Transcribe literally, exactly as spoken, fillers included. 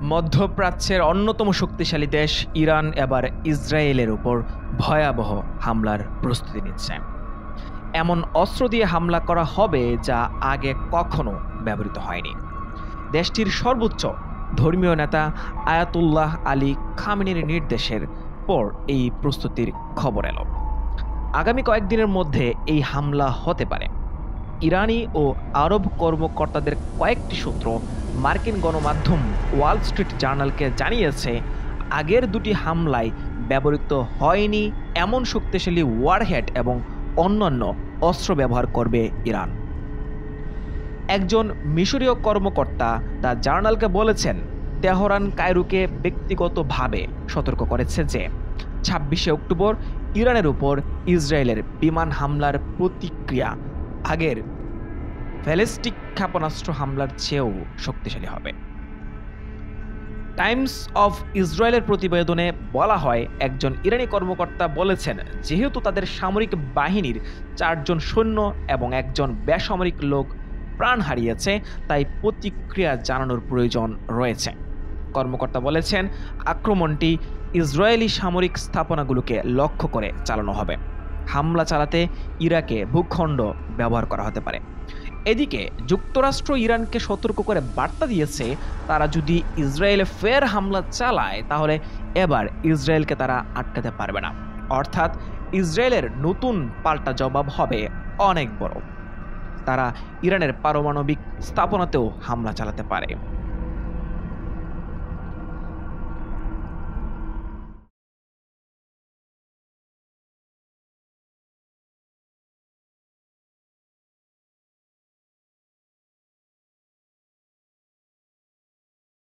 মধ্যপ্রাচ্যের অন্যতম শক্তিশালী দেশ ইরান এবার ইসরায়েলের উপর ভয়াবহ হামলার প্রস্তুতি নিচ্ছে। এমন অস্ত্র দিয়ে হামলা করা হবে যা আগে কখনো ব্যবহৃত হয়নি। দেশটির সর্বোচ্চ ধর্মীয় নেতা আয়াতুল্লাহ আলী খামেনির নির্দেশের পর এই প্রস্তুতির খবর এলো। আগামী কয়েকদিনের মধ্যে এই হামলা হতে পারে। ইরানি ও আরব কর্মকর্তাদের কয়েকটি সূত্র মার্কিন গণমাধ্যম ওয়াল স্ট্রিট জার্নালকে জানিয়েছে, আগের দুটি হামলায় ব্যবহৃত হয়নি এমন শক্তিশালী ওয়ারহেড এবং অন্যান্য অস্ত্র ব্যবহার করবে ইরান। একজন মিশরীয় কর্মকর্তা দ্য জার্নালকে বলেছেন, তেহরান কায়রোকে ব্যক্তিগতভাবে সতর্ক করেছে যে ছাব্বিশে অক্টোবর ইরানের উপর ইসরায়েলের বিমান হামলার প্রতিক্রিয়া আগের ব্যালিস্টিক ক্ষেপণাস্ত্র হামলার চেয়েও শক্তিশালী হবে। টাইমস অফ ইসরায়েলের প্রতিবেদনে বলা হয়, একজন ইরানি কর্মকর্তা বলেছেন, যেহেতু তাদের সামরিক বাহিনীর চারজন সৈন্য এবং একজন বেসামরিক লোক প্রাণ হারিয়েছে, তাই প্রতিক্রিয়া জানানোর প্রয়োজন রয়েছে। কর্মকর্তা বলেছেন, আক্রমণটি ইসরায়েলি সামরিক স্থাপনাগুলোকে লক্ষ্য করে চালানো হবে। হামলা চালাতে ইরাকে ভূখণ্ড ব্যবহার করা হতে পারে। এদিকে যুক্তরাষ্ট্র ইরানকে সতর্ক করে বার্তা দিয়েছে, তারা যদি ইসরায়েলে ফের হামলা চালায় তাহলে এবার ইসরায়েলকে তারা আটকাতে পারবে না। অর্থাৎ ইসরায়েলের নতুন পাল্টা জবাব হবে অনেক বড়। তারা ইরানের পারমাণবিক স্থাপনাতেও হামলা চালাতে পারে।